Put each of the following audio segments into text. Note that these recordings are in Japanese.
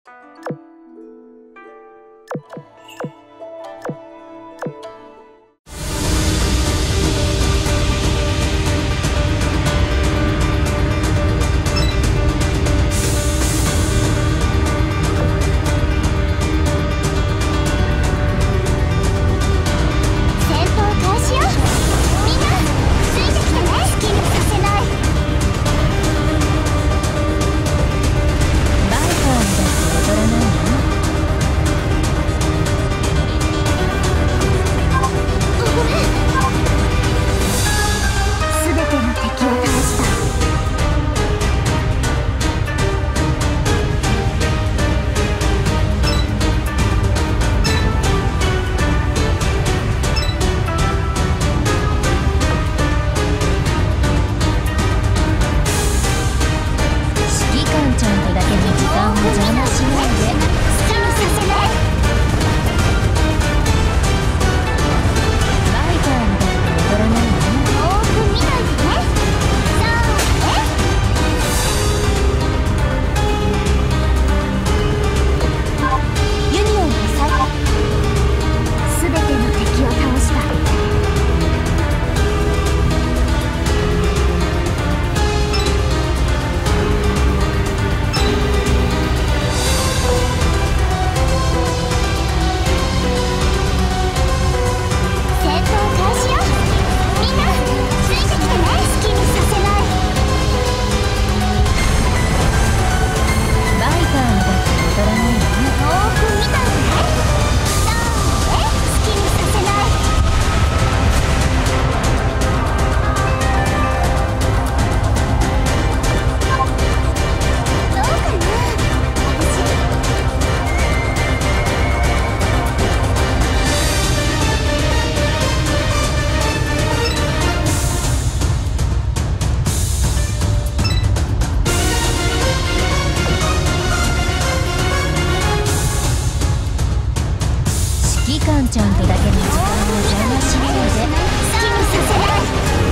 ちゃんとだけの時間を邪魔しないで。好きにさせない。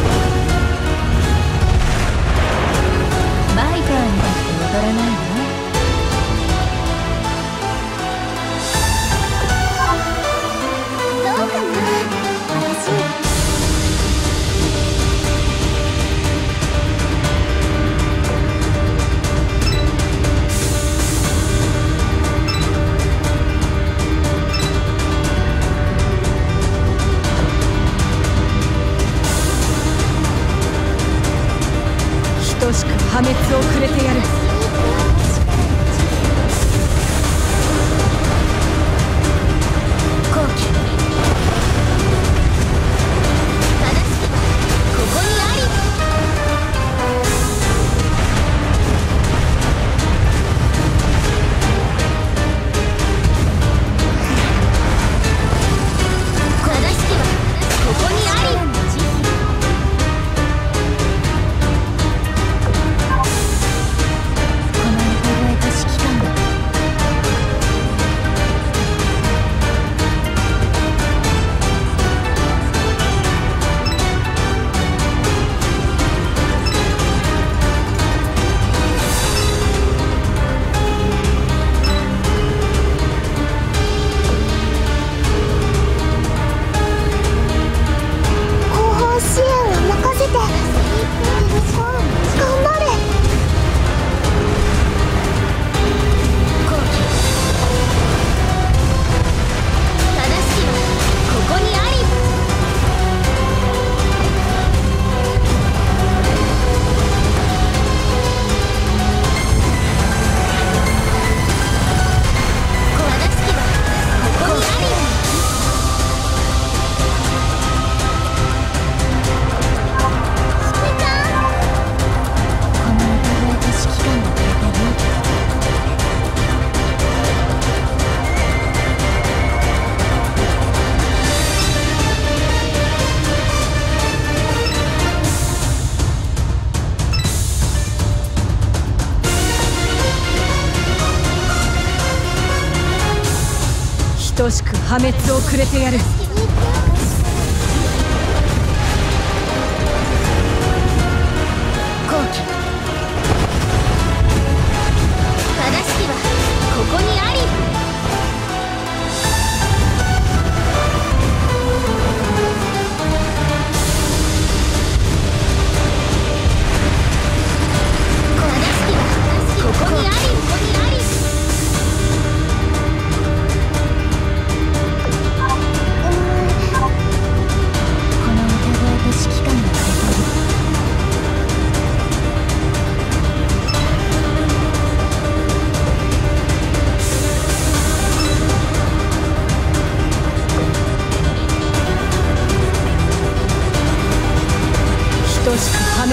バイパーにだって踊らないわ。どうかな、私。等しく破滅をくれてやる。好機、正しきはここにあり。正しきはここにあり。等しく破滅をくれてやる。好機、正しきはここに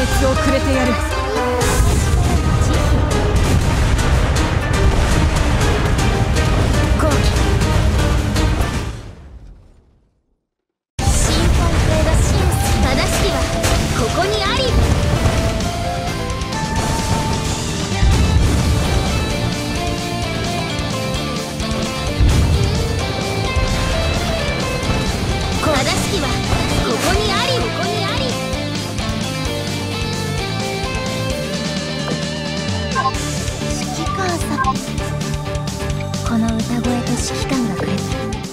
滅をくれてやる。 この歌声と指揮官がくれた。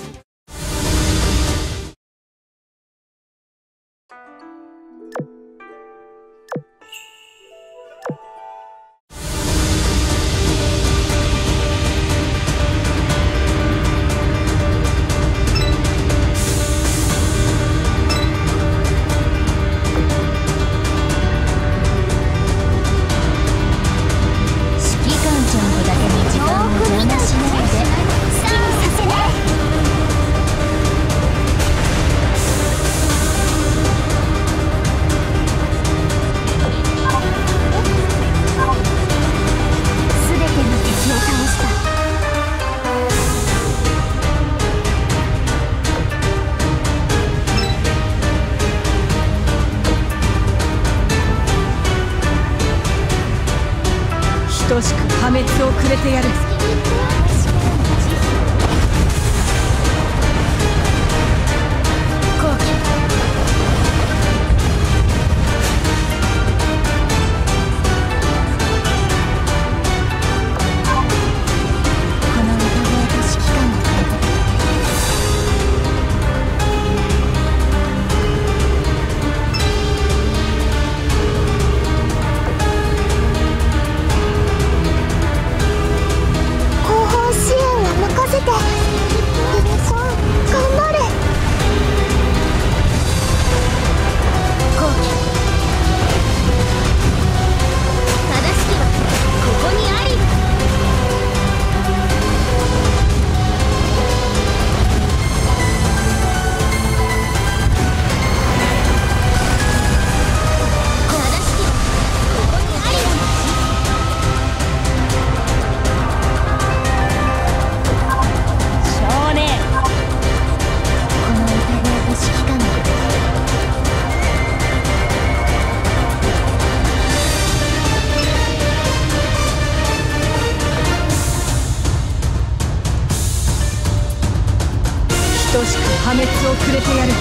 等しく破滅をくれてやる。等しく破滅をくれてやる。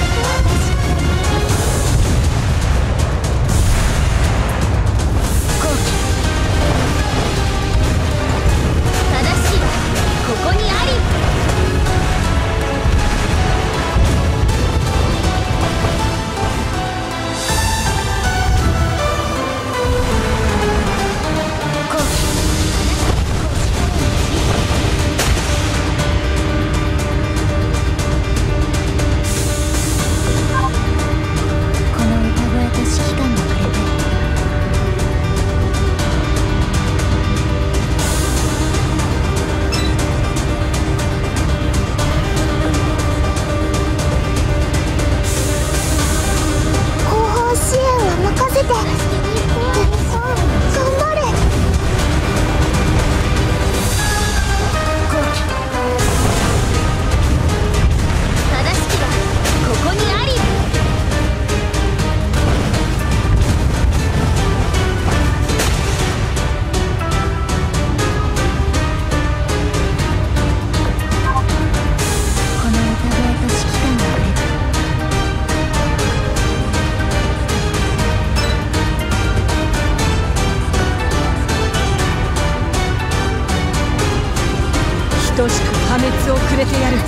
等しく破滅をくれてやる。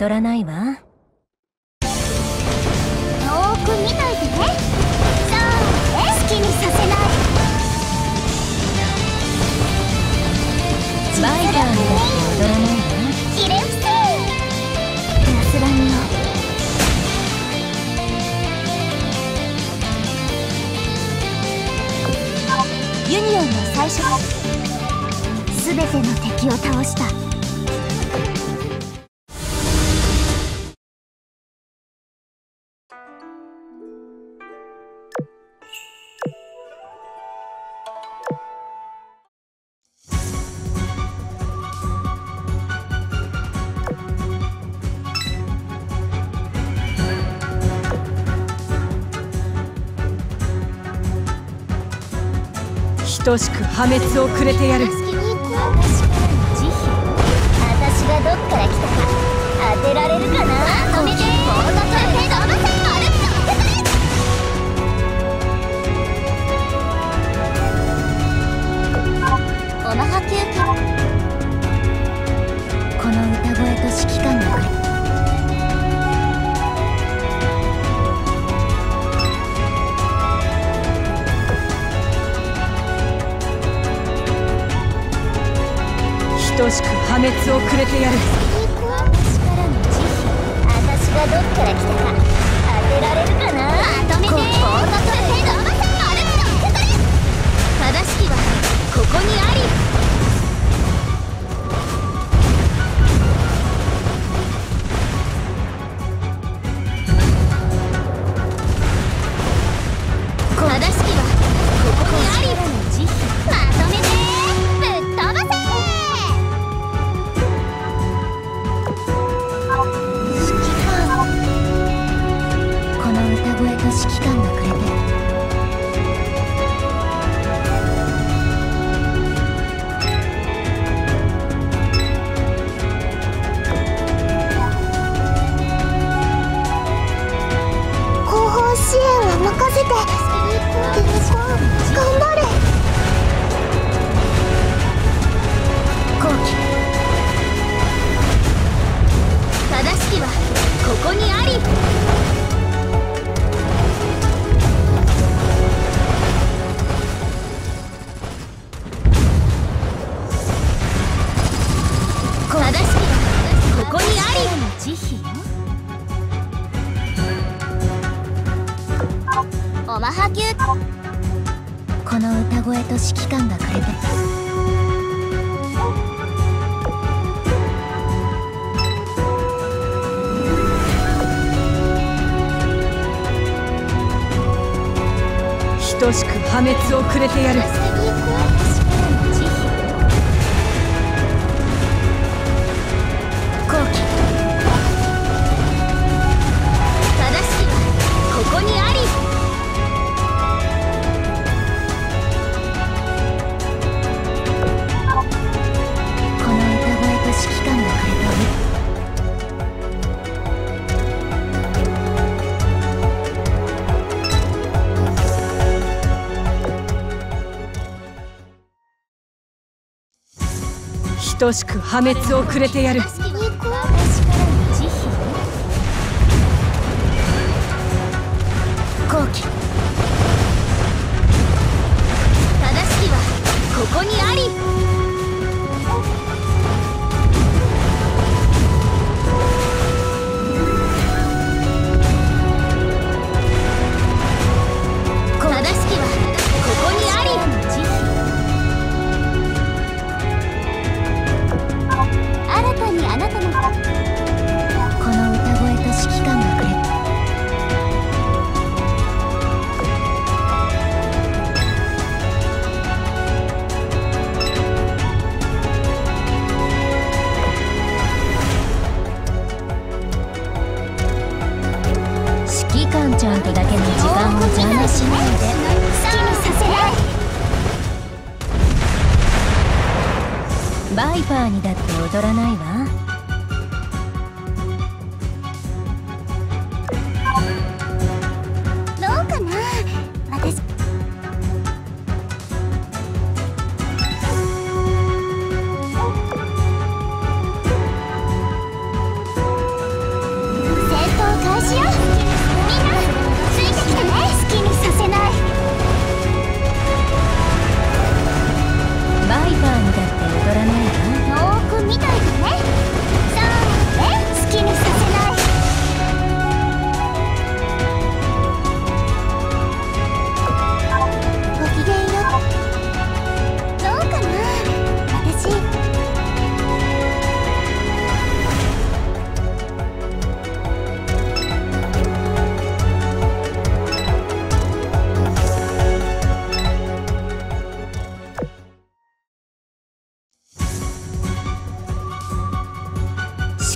踊らないわ。よーく見といてね。そうね、好きにさせない。バイバーにだって踊らないわ。きれいせえ安らぎを。ユニオンの最初、すべての敵を倒した。 等しく破滅をくれてやる。 私がどっから来たか当てられるかな。止めてオマハキューカ。この歌声と指揮官がくれ。 等しく破滅をくれてやる。 私からの慈悲。私がどっから来たか当てられるかな。まとめて正しきはここにあり。正しきはここにあり。まとめてぶっ飛ばせ。指揮官がくれて。後方支援は任せて。頑張れ。後期正しきはここにあり。オマハキュー。この歌声と指揮官がくれて。 等しく破滅をくれてやる。 後期正しきはここにあり。この歌声と指揮官がくれている。 等しく破滅をくれてやる。 私からの慈悲。後期正しきはここにあり。正しきはここにあり。新たにあなたのこの歌声と指揮官がくれ。指揮官ちゃんとだけの時間を邪魔しないで。好きにさせない。バイパーにだって踊らないわ。どうかな。私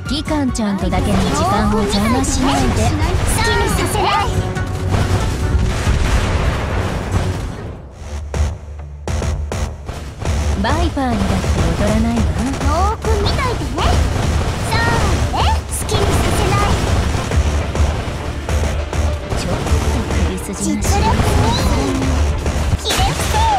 リカンちゃんとだけの時間を邪魔しないで好きにさせない。バイパーにだって踊らないわ。よーく見といてね。そうね、好きにさせない。ちょっと首筋が実力にキレッセー